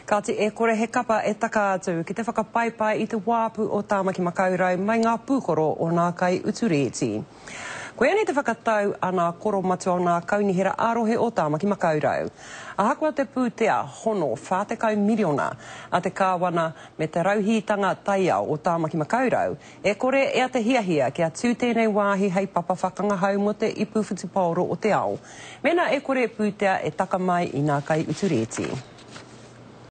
Ka te e kore he kapa e taka atu ki te whakapaipai i te WAAPU o Tāmaki MAKAURAU mai ngā PUKORO o nā kai utu REETI. Koe ani te whakatau ana koro matua o nā kaunihera arohe o Tāmaki MAKAURAU. Ahakoa te pūtea hono whātekau miliona a te kāwana me te rauhitanga taiao o Tāmaki MAKAURAU. E kore ea te hiahia kia tū tēnei wāhi hei papa whakangahau mo te ipuwhiti paoro o te ao. Mena e kore pūtea e taka mai i nā kai utu REETI.